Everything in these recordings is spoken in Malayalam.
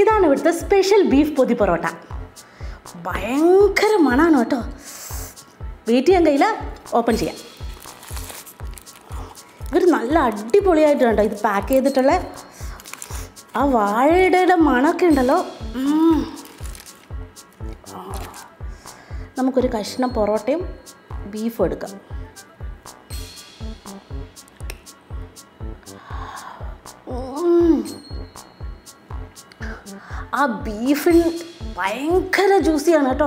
ഇതാണ് ഇവിടുത്തെ സ്പെഷ്യൽ ബീഫ് പൊതി പൊറോട്ട. ഭയങ്കര മണമാണ് കേട്ടോ. വെയിറ്റ് ചെയ്യാൻ കഴിയില്ല, ഓപ്പൺ ചെയ്യാം. ഇവർ നല്ല അടിപൊളിയായിട്ട് കണ്ടോ ഇത് പാക്ക് ചെയ്തിട്ടുള്ള ആ വാഴയുടെ മണമൊക്കെ ഉണ്ടല്ലോ. നമുക്കൊരു കഷ്ണം പൊറോട്ടയും ബീഫും എടുക്കാം. ആ ബീഫിന് ഭയങ്കര ജ്യൂസിയാണ് കേട്ടോ.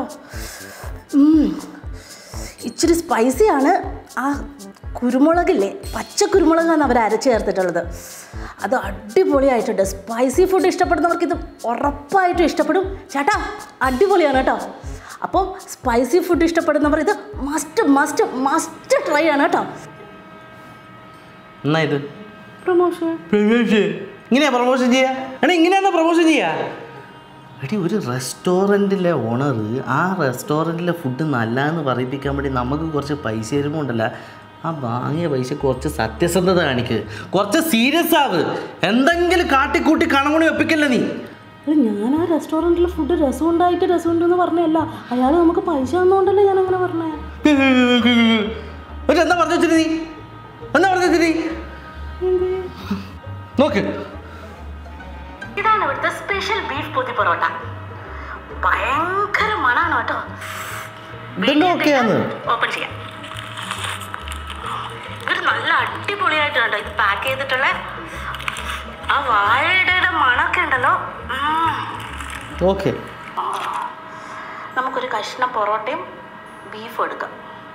ഇച്ചിരി സ്പൈസിയാണ്. ആ കുരുമുളകില്ലേ, പച്ച കുരുമുളകാണ് അവർ അരച്ച് ചേർത്തിട്ടുള്ളത്. അത് അടിപൊളിയായിട്ടുണ്ട്. സ്പൈസി ഫുഡ് ഇഷ്ടപ്പെടുന്നവർക്ക് ഇത് ഉറപ്പായിട്ടും ഇഷ്ടപ്പെടും. ചേട്ടാ അടിപൊളിയാണ് കേട്ടോ. അപ്പോൾ സ്പൈസി ഫുഡ് ഇഷ്ടപ്പെടുന്നവർ ഇത് മസ്റ്റ് മസ്റ്റ് മസ്റ്റ് ട്രൈ ആണ് കേട്ടോ. എന്നാ ഇത് പ്രൊമോഷൻ ഇങ്ങനെയാ പ്രൊമോഷൻ ചെയ്യാ? ഇങ്ങനെയാണോ പ്രൊമോഷൻ ചെയ്യാ? എടി, ഒരു റെസ്റ്റോറൻറ്റിലെ ഓണർ ആ റെസ്റ്റോറൻറ്റിലെ ഫുഡ് നല്ലതെന്ന് പറയിപ്പിക്കാൻ വേണ്ടി നമുക്ക് കുറച്ച് പൈസ തരുമ്പോൾ ഉണ്ടല്ല, ആ വാങ്ങിയ പൈസ കുറച്ച് സത്യസന്ധത കാണിക്ക്, കുറച്ച് സീരിയസ് ആവ്. എന്തെങ്കിലും കാട്ടിക്കൂട്ടി കണമണി വെപ്പിക്കല്ലേ നീ. ഞാൻ ആ റെസ്റ്റോറൻറ്റിലെ ഫുഡ് രസമുണ്ടെന്ന് പറഞ്ഞല്ല, അയാൾ നമുക്ക് പൈസ തന്നുകൊണ്ടല്ലേ ഞാൻ അങ്ങനെ പറഞ്ഞേ. എന്താ പറഞ്ഞു വെച്ചിട്ട് നീ നോക്ക്. ഇതാണ് ഇവിടുത്തെ സ്പെഷ്യൽ ബീഫ് പൊതി പൊറോട്ട. ഭയങ്കര മണാണ് കേട്ടോ. ഓപ്പൺ ചെയ്യാം. ഇവർ നല്ല അടിപൊളിയായിട്ട് കണ്ടോ ഇത് പാക്ക് ചെയ്തിട്ടുള്ള ആ വാഴയുടെ മണമൊക്കെ ഉണ്ടല്ലോ. ഓക്കെ, നമുക്കൊരു കഷ്ണം പൊറോട്ടയും ബീഫും എടുക്കാം.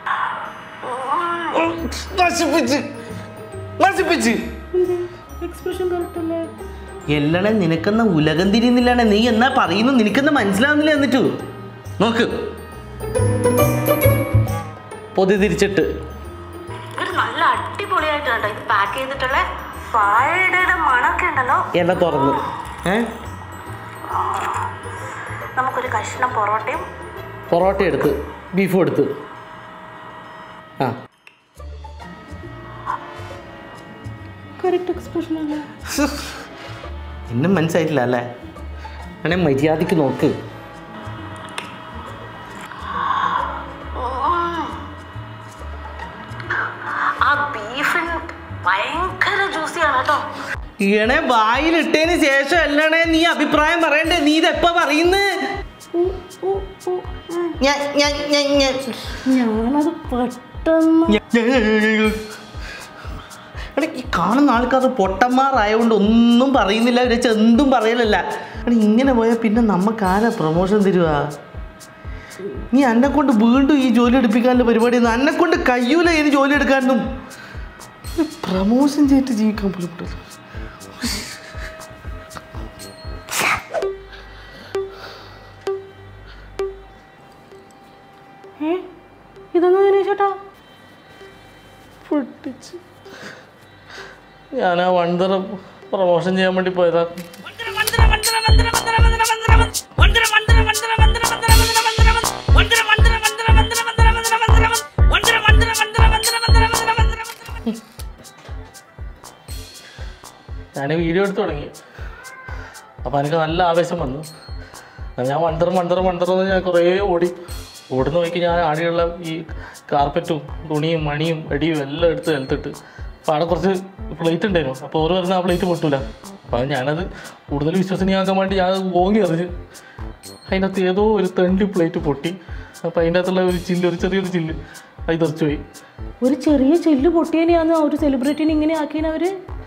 എക്സ്പ്രഷൻ കറക്റ്റല്ലേ? എല്ലണേ നിനക്കെന്ന ഉലകം തിരിയുന്നില്ലാണേ. നീ എന്നാ പറയുന്നു നിനക്കെന്നാ മനസ്സിലാവുന്നില്ല. എന്നിട്ടു നോക്ക്, പൊതി തിരിച്ചിട്ട് നല്ല അടിപൊളിയായിട്ട് കണ്ടോ ഇത് പാക്ക് ചെയ്തിട്ടുള്ള വാഴയുടെ മണമൊക്കെ ഉണ്ടല്ലോ. എണ്ണ തുറന്ന് നമുക്കൊരു കഷ്ണം പൊറോട്ട എടുത്ത് ബീഫും എടുത്ത്. ആ കറക്റ്റ് എക്സ്പ്രഷൻ അല്ലേ? എന്നെ മനസ്സിലായിട്ടില്ല അല്ലേ? അങ്ങനെ മര്യാദയ്ക്ക് നോക്ക്. ആ ബീഫിന് ഭയങ്കര ജ്യൂസിയാണ് കേട്ടോ. ഇങ്ങനെ വായിലിട്ടതിന് ശേഷം അല്ലണേ നീ അഭിപ്രായം പറയണ്ടേ? നീ ഇതെപ്പ പറയുന്നു? ഞാനത് പെട്ടെന്ന് ഈ കാണുന്ന ആൾക്കാർ പൊട്ടന്മാരായതുകൊണ്ട് ഒന്നും പറയുന്നില്ല, വിചാരിച്ച എന്തും പറയലല്ല. ഇങ്ങനെ പോയാൽ പിന്നെ നമുക്ക് ആരാ പ്രൊമോഷൻ തരുവാ? നീ എന്നെ കൊണ്ട് വീണ്ടും ഈ ജോലി എടുപ്പിക്കാനുള്ള പരിപാടി എന്നെ കൊണ്ട് കഴിയൂല. ഈ ജോലി എടുക്കാനും പ്രൊമോഷൻ ചെയ്തിട്ട് ജീവിക്കാൻ പോലും. ഇതൊന്നും ചേട്ടാ പൊട്ടിച്ച് ഞാൻ ആ വണ്ടറം പ്രൊമോഷൻ ചെയ്യാൻ വേണ്ടി പോയതാ. ഞാൻ വീഡിയോ എടുത്ത് തുടങ്ങി. അപ്പം എനിക്ക് നല്ല ആവേശം വന്നു. ഞാൻ വണ്ടറും ഞാൻ കുറേ ഓടുന്ന വഴിക്ക് ഞാൻ ആടെയുള്ള ഈ കാർപ്പറ്റും തുണിയും മണിയും അടിയും എല്ലാം എടുത്തിട്ട് അപ്പോൾ അവിടെ കുറച്ച് പ്ലേറ്റ് ഉണ്ടായിരുന്നു. അപ്പോൾ ഓരോ വരുന്ന ആ പ്ലേറ്റ് പൊട്ടൂല. അപ്പോൾ ഞാനത് കൂടുതൽ വിശ്വസനീയമാക്കാൻ വേണ്ടി ഞാൻ ഓങ്ങി എറിഞ്ഞ് അതിനകത്ത് ഏതോ ഒരു തണ്ടി പ്ലേറ്റ് പൊട്ടി. അപ്പോൾ അതിൻ്റെ അകത്തുള്ള ഒരു ചെറിയൊരു ചില്ല് അത് തെറിച്ചു പോയി. ഒരു ചെറിയ ചില്ല് പൊട്ടിയതിനെയാണ് ഒരു സെലിബ്രിറ്റീനെ ഇങ്ങനെ ആക്കിയവർ.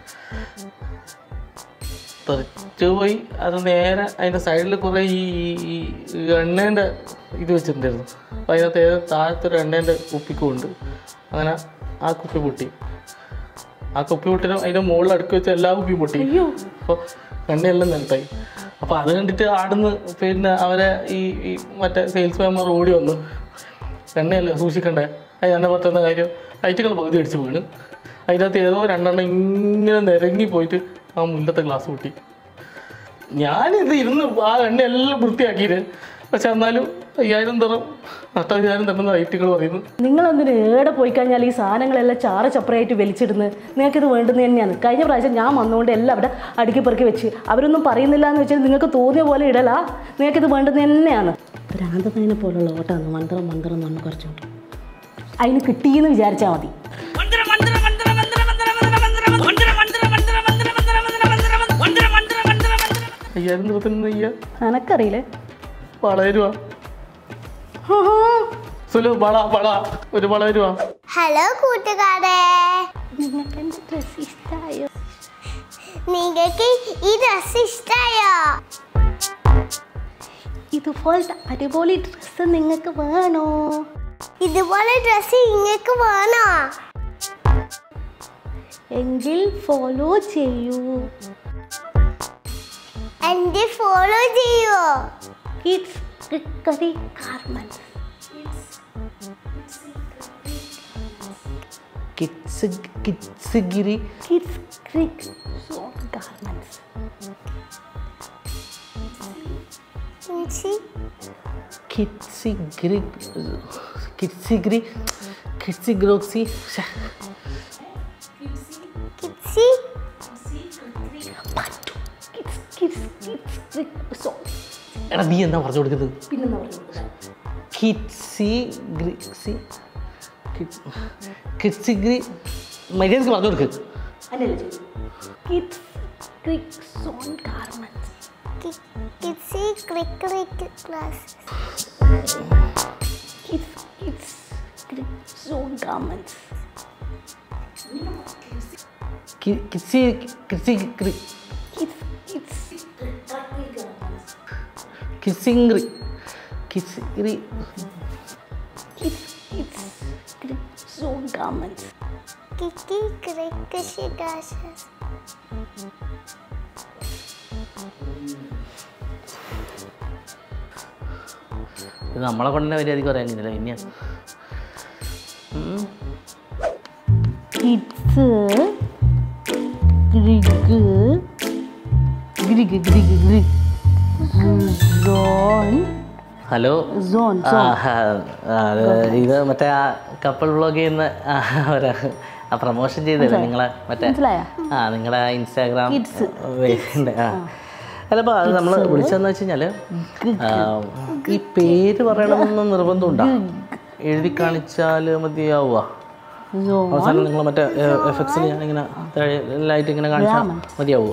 തെറിച്ചു പോയി. അത് നേരെ അതിൻ്റെ സൈഡിൽ കുറേ ഈ എണ്ണേൻ്റെ ഇത് വെച്ചിട്ടുണ്ടായിരുന്നു. അപ്പോൾ അതിനകത്ത് താഴത്തൊരു എണ്ണേൻ്റെ കുപ്പിക്കുണ്ട്. അങ്ങനെ ആ കുപ്പി പൊട്ടി. ആ കുപ്പി പൊട്ടിനും അതിൻ്റെ മുകളിൽ അടുക്കി വെച്ച എല്ലാ കുപ്പിയും പൊട്ടി. അപ്പോൾ എണ്ണയെല്ലാം നിലത്തായി. അപ്പോൾ അത് കണ്ടിട്ട് ആടുന്ന് പിന്നെ അവരെ ഈ മറ്റേ സെയിൽസ്മാൻമാർ ഓടി വന്നു. എണ്ണയല്ലേ സൂക്ഷിക്കണ്ടേ, അത് എണ്ണ പറ്റുന്ന കാര്യം ഐറ്റുകൾ പകുതി അടിച്ച് വീണ്. അതിനകത്ത് ഏതോ രണ്ടെണ്ണം ഇങ്ങനെ നിരങ്ങി പോയിട്ട് ആ മുല്ലത്തെ ഗ്ലാസ് പൊട്ടി. ഞാനിത് ഇരുന്ന് ആ എണ്ണ എല്ലാം വൃത്തിയാക്കിയിട്ട് പക്ഷെ എന്നാലും 5000 തരും 8000 തരുന്ന ഐറ്റുകൾ പറയുന്നു. നിങ്ങളെന്തിന് ഏടെ പോയി കഴിഞ്ഞാൽ ഈ സാധനങ്ങളെല്ലാം ചാറ് ചപ്പറയായിട്ട് വലിച്ചിടുന്നത്? നിങ്ങൾക്കിത് വേണ്ടുന്നത് തന്നെയാണ്. കഴിഞ്ഞ പ്രാവശ്യം ഞാൻ വന്നുകൊണ്ട് എല്ലാം അവിടെ അടുക്കി പെറുക്കി വെച്ച് അവരൊന്നും പറയുന്നില്ല എന്ന് വെച്ചാൽ നിങ്ങൾക്ക് തോന്നിയ പോലെ ഇടലാ. നിങ്ങൾക്കിത് വേണ്ടുന്നത് തന്നെയാണ്. ഭ്രാന്തതിനെ പോലുള്ള ഓട്ടാണ് മന്ത്രം എന്ന് പറഞ്ഞ് കുറച്ചുകൊണ്ട് അതിന് കിട്ടിയെന്ന് വിചാരിച്ചാൽ മതി. 5000 തരുന്ന എനക്കറിയില്ലേ? വളരുവാ സുലു വള വള ഒരു വള വരുവാ. ഹലോ കൂട്ടുകാരെ, നിങ്ങൾക്ക് എൻ്റെ ഡ്രസ് ഇഷ്ടമായോ? നിങ്ങൾക്ക് ഈ ഡ്രസ് ഇഷ്ടായോ? ഇതുപോലത്തെ അടിപൊളി ഡ്രസ്സ് നിങ്ങൾക്ക് വേണോ? ഇതുപോലെ ഡ്രസ് നിങ്ങൾക്ക് വേണോ? എങ്കിൽ ഫോളോ ചെയ്യൂ. എന്റെ ഫോളോ ചെയ്യോ? കിഡ്സ് ക്രിക്കറി ഗാർമെന്റ്സ്. കിഡ്സ്ഗിരി കിഡ്സ് ക്രിക്ക് ഗാർമെന്റ്സ്. കിഡ്സിഗ്രോക്സി എടാ നീ എന്താ പറഞ്ഞു കൊടുക്കുന്നത്? കിഡ്സിഗ്രി മര്യാദക്ക് പറഞ്ഞു കൊടുക്ക്. ഇത് നമ്മളെ കൊണ്ടന്നെ മര്യാദക്ക് പറയാനില്ല. പിന്നെ ഹലോ, ഇത് മറ്റേ ആ കപ്പിൾ വ്ളോഗ് ചെയ്യുന്ന ആ പ്രൊമോഷൻ ചെയ്തല്ലേ നിങ്ങളെ മറ്റേ നിങ്ങളുടെ ഇൻസ്റ്റാഗ്രാം അല്ലപ്പോൾ അത് നമ്മൾ വിളിച്ചതെന്ന് വെച്ച് കഴിഞ്ഞാൽ ഈ പേര് പറയണമെന്ന് നിർബന്ധമുണ്ടോ? എഴുതി കാണിച്ചാൽ മതിയാവുക? അവസാനം നിങ്ങൾ മറ്റേ എഫക്സിൽ ഞാനിങ്ങനെ ലൈറ്റ് ഇങ്ങനെ കാണിച്ചാൽ മതിയാവുമോ?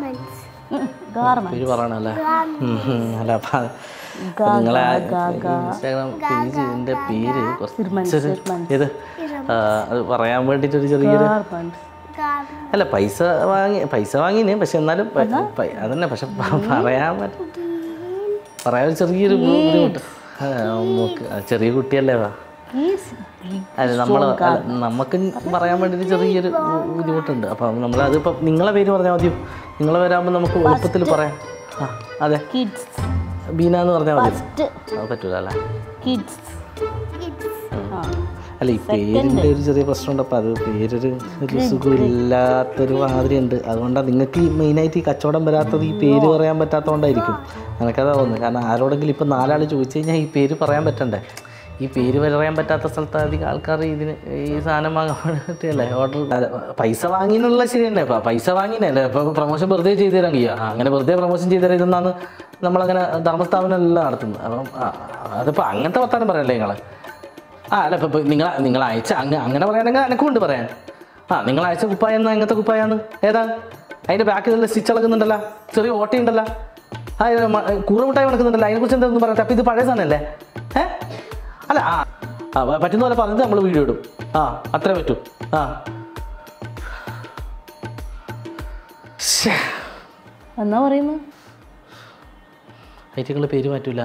പേര് പറയണല്ലേ? അല്ല അപ്പം നിങ്ങളെ ഇൻസ്റ്റാഗ്രാം പേജിൻ്റെ പേര് കുറച്ചൊരു ഏത് അത് പറയാൻ വേണ്ടിയിട്ടൊരു ചെറിയൊരു അല്ല പൈസ വാങ്ങിന് പക്ഷെ എന്നാലും അതന്നെ പക്ഷെ പറയാൻ ഒരു ചെറിയൊരു ബുദ്ധിമുട്ട്. ചെറിയ കുട്ടിയല്ലേ അല്ല നമുക്ക് പറയാൻ വേണ്ടിയിട്ട് ചെറിയൊരു ബുദ്ധിമുട്ടുണ്ട്. അപ്പം നമ്മളതിപ്പം നിങ്ങളെ പേര് പറഞ്ഞാൽ മതിയോ? നിങ്ങളെ പേരാകുമ്പോൾ നമുക്ക് എളുപ്പത്തിൽ പറയാം. അതെ, ബീന എന്ന് പറഞ്ഞാൽ മതി. അത് പറ്റൂല അല്ലേ? അല്ല ഈ പേരിൻ്റെ ഒരു ചെറിയ പ്രശ്നമുണ്ട്. അപ്പം അത് പേരൊരു സുഖമില്ലാത്തൊരു മാതിരി ഉണ്ട്. അതുകൊണ്ടാണ് നിങ്ങൾക്ക് ഈ മെയിനായിട്ട് ഈ കച്ചവടം വരാത്തത് ഈ പേര് പറയാൻ പറ്റാത്തതുകൊണ്ടായിരിക്കും. എനിക്കതാ തോന്നുന്നത്. കാരണം ആരോടെങ്കിലും ഇപ്പം 4 ആൾ ചോദിച്ചു കഴിഞ്ഞാൽ ഈ പേര് പറയാൻ പറ്റണ്ടേ? ഈ പേര് പറയാൻ പറ്റാത്ത സ്ഥലത്ത് അധികം ആൾക്കാർ ഇതിന് ഈ സാധനം വാങ്ങാൻ വേണ്ടിയിട്ടല്ലേ ഓർഡർ. പൈസ വാങ്ങിയെന്നുള്ള ശരി തന്നെ. പൈസ വാങ്ങിയല്ലേ ഇപ്പോൾ പ്രൊമോഷൻ വെറുതെ ചെയ്തു തരാൻ കഴിയുക? അങ്ങനെ വെറുതെ പ്രൊമോഷൻ ചെയ്തു തരാം ഇതെന്നാണ് നമ്മളങ്ങനെ ധർമ്മസ്ഥാപനമെല്ലാം നടത്തുന്നത്. അപ്പം അതിപ്പോൾ അങ്ങനത്തെ വർത്താനം പറയല്ലേ നിങ്ങൾ? അല്ല ഇപ്പം നിങ്ങൾ അയച്ച അങ്ങനെ പറയുകയാണെങ്കിൽ എനക്കുണ്ട് പറയാൻ. നിങ്ങൾ അയച്ച കുപ്പായം എന്നാൽ എങ്ങനത്തെ കുപ്പായാണ്? ഏതാ? അതിൻ്റെ ബാക്കിൽ നല്ല സ്റ്റിച്ച് ഇളകുന്നുണ്ടല്ലോ, ചെറിയ ഓട്ടയുണ്ടല്ലോ, കൂറമുട്ടായി നടക്കുന്നുണ്ടല്ലോ, അതിനെക്കുറിച്ച് എന്താണെന്ന് പറയാം. അപ്പം ഇത് പഴയ സാധനമല്ലേ? അല്ല പറ്റുന്ന പോലെ പറഞ്ഞത് നമ്മൾ വീഡിയോ ഇടും. അത്രേ പറ്റൂ. എന്നാ പറയുന്നു ഐറ്റങ്ങൾ പേര് മാറ്റൂല.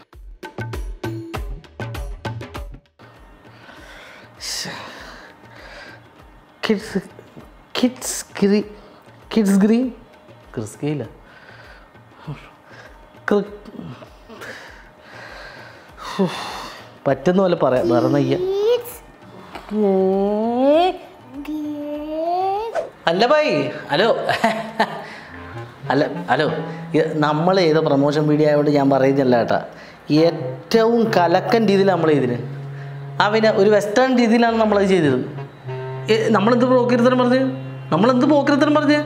പറ്റുന്ന പോലെ പറയാം. വേറെ അല്ല ഭായി. ഹലോ അല്ല ഹലോ, നമ്മൾ ചെയ്ത പ്രൊമോഷൻ വീഡിയോ ആയതുകൊണ്ട് ഞാൻ പറയുന്നില്ല കേട്ടാ. ഏറ്റവും കലക്കൻ രീതിയിലാണ് നമ്മൾ ചെയ്തത്. അവന് ഒരു വെസ്റ്റേൺ രീതിയിലാണ് നമ്മളത് ചെയ്തത്. നമ്മളെന്ത് പോക്കിരുത്തരം പറഞ്ഞ്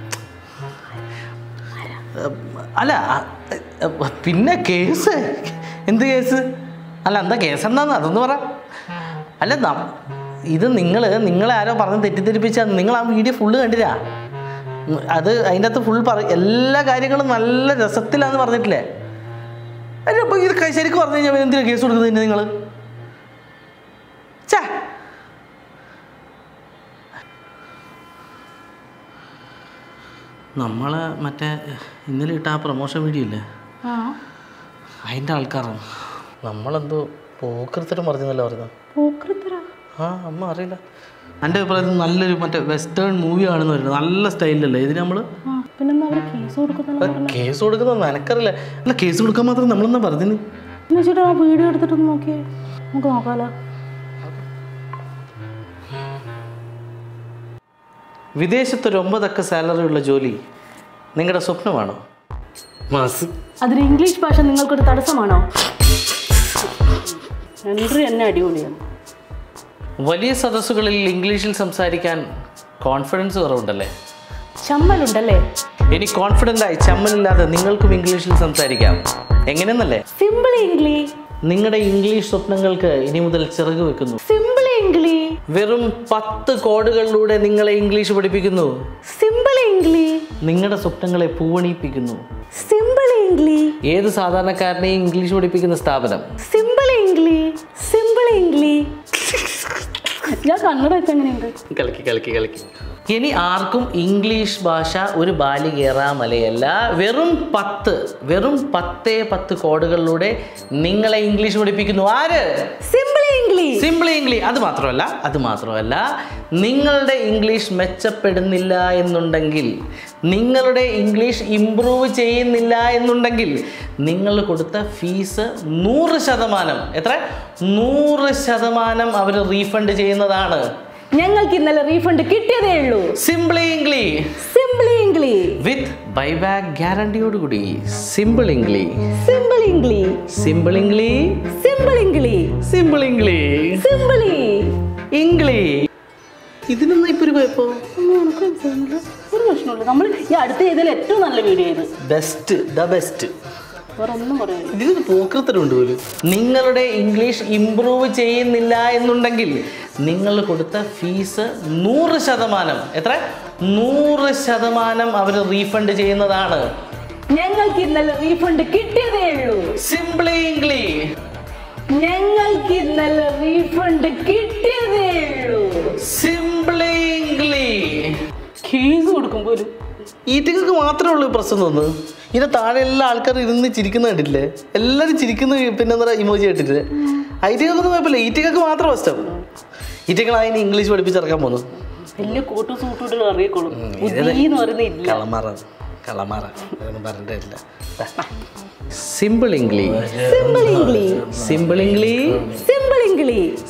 അല്ല പിന്നെ കേസ് എന്ത് കേസ് അല്ല എന്താ കേസ് എന്താന്ന് അതൊന്ന് പറ. അല്ല ഇത് നിങ്ങളെ ആരോ പറഞ്ഞ് തെറ്റിദ്ധരിപ്പിച്ചാൽ നിങ്ങൾ ആ വീഡിയോ ഫുള്ള് കണ്ടില്ല. അത് അതിൻ്റെ അകത്ത് ഫുൾ എല്ലാ കാര്യങ്ങളും നല്ല രസത്തിലാന്ന് പറഞ്ഞിട്ടില്ലേ. അപ്പോൾ ഇത് ശരിക്കും പറഞ്ഞു കഴിഞ്ഞാൽ എന്തിനാണ് കേസ് കൊടുക്കുന്നത് നിങ്ങൾ? ചാ നമ്മളെ മറ്റേ ഇന്നലെ ഇട്ട ആ പ്രൊമോഷൻ വീഡിയോ ഇല്ലേ, അതിൻ്റെ ആൾക്കാരാണ്. നമ്മളെന്തോ പോക്കൃത്തരം പറഞ്ഞല്ലോ പറയുന്നത്. അമ്മ അറിയില്ല. എൻ്റെ അഭിപ്രായത്തിൽ നല്ലൊരു മറ്റേ വെസ്റ്റേൺ മൂവി ആണെന്ന് പറയുന്നത്. നല്ല സ്റ്റൈലല്ലേ ഇതിന് നമ്മൾ കേസ് കൊടുക്കുന്ന എനക്കറിയില്ല. അല്ല കേസ് കൊടുക്കാൻ മാത്രം നമ്മളെന്നാ പറഞ്ഞു. വീഡിയോ എടുത്തിട്ടൊന്ന് നോക്കിയേ, നമുക്ക് നോക്കാലോ. വിദേശത്തൊരു 9 അക്ക സാലറി ഉള്ള ജോലി നിങ്ങളുടെ സ്വപ്നമാണോ? അതിന് ഇംഗ്ലീഷ് ഭാഷ നിങ്ങൾക്കൊരു തടസ്സമാണോ? എന്നെ അടിപൊളിയാണ്. വലിയ സദസ്സുകളിൽ ഇംഗ്ലീഷിൽ സംസാരിക്കാൻ കോൺഫിഡൻസ് കുറവുണ്ടല്ലേ? ചമ്മലുണ്ടല്ലേ? ഇനി കോൺഫിഡൻ്റായി ചമ്മലില്ലാതെ നിങ്ങൾക്കും ഇംഗ്ലീഷിൽ സംസാരിക്കാം. എങ്ങനെയെന്നല്ലേ? Simple English. നിങ്ങളുടെ ഇംഗ്ലീഷ് സ്വപ്നങ്ങൾക്ക് ഇനി മുതൽ ചിറക് വെക്കുന്നു. Simple English. വെറും 10 കോഡുകളിലൂടെ നിങ്ങളെ ഇംഗ്ലീഷ് പഠിപ്പിക്കുന്നു. Simple English. നിങ്ങളുടെ സ്വപ്നങ്ങളെ പൂവണിയിപ്പിക്കുന്നു. Simple English. ഏത് സാധാരണക്കാരനെയും ഇംഗ്ലീഷ് പഠിപ്പിക്കുന്ന സ്ഥാപനം. Simple English. Simple English. ഞാൻ കണ്ണട വെച്ച് എങ്ങനെയുണ്ട്? കളിക്ക്. ഇനി ആർക്കും ഇംഗ്ലീഷ് ഭാഷ ഒരു ബാലികേറാ മലയല്ല. വെറും 10 കോഡുകളിലൂടെ നിങ്ങളെ ഇംഗ്ലീഷ് പഠിപ്പിക്കുന്നു. ആര്? Simple English. അത് മാത്രമല്ല നിങ്ങളുടെ ഇംഗ്ലീഷ് മെച്ചപ്പെടുന്നില്ല എന്നുണ്ടെങ്കിൽ, നിങ്ങളുടെ ഇംഗ്ലീഷ് ഇംപ്രൂവ് ചെയ്യുന്നില്ല എന്നുണ്ടെങ്കിൽ നിങ്ങൾ കൊടുത്ത ഫീസ് 100%, എത്ര? 100% അവർ റീഫണ്ട് ചെയ്യുന്നതാണ്. ഞങ്ങൾക്ക് ഇന്നലെ റീഫണ്ട് കിട്ടിയതേ ഉള്ളൂ. സിംപിൾ ഇംഗ്ലീഷ് വിത്ത് ബൈബാക്ക് ഗ്യാരണ്ടിയോട് കൂടി. Simple English. ഇതിനൊന്നും ഇപ്പൊ ഒരു കുഴപ്പമോ? ഒരു പ്രശ്നമില്ല. നമ്മൾ ഈ അടുത്ത് ചെയ്തതിൽ ഏറ്റവും നല്ല വീഡിയോ ഇത്. ബെസ്റ്റ്. വേറെ ഒന്നും പറയാനില്ല. ഇതിന് പോക്കൃത്തരമുണ്ട് പോലും. നിങ്ങളുടെ ഇംഗ്ലീഷ് ഇംപ്രൂവ് ചെയ്യുന്നില്ല എന്നുണ്ടെങ്കിൽ നിങ്ങൾ കൊടുത്ത ഫീസ് 100%, എത്ര? 100% അവർ റീഫണ്ട് ചെയ്യുന്നതാണ്. ഞങ്ങൾക്ക് ഇന്നലെ റീഫണ്ട് കിട്ടിയതേ ഉള്ളൂ. Simple English. ഞങ്ങൾക്ക് ഇന്നലെ റീഫണ്ട് കിട്ടിയതേ ഉള്ളൂ. Simple English. കേസ് കൊടുക്കും പോലും. ഈറ്റകൾക്ക് മാത്രമേ ഉള്ളൂ പ്രശ്നം തോന്നുന്നു. ഇതിൻ്റെ താഴെ എല്ലാ ആൾക്കാരും ഇരുന്ന് ചിരിക്കുന്ന കണ്ടില്ലേ? എല്ലാവരും ചിരിക്കുന്ന പിന്നെ എന്താ ഇമോജി കേട്ടിട്ടില്ലേ? ഐറ്റകൾക്കൊന്നും കുഴപ്പമില്ല, ഈറ്റകൾക്ക് മാത്രം പ്രശ്നം. ഈറ്റകളായി ഇംഗ്ലീഷ് പഠിപ്പിച്ചിറക്കാൻ പോകുന്നു. വലിയ കോട്ടും സൂട്ടും അറിയിക്കോളും. കളമാറ പറഞ്ഞിട്ടില്ല. Simple English.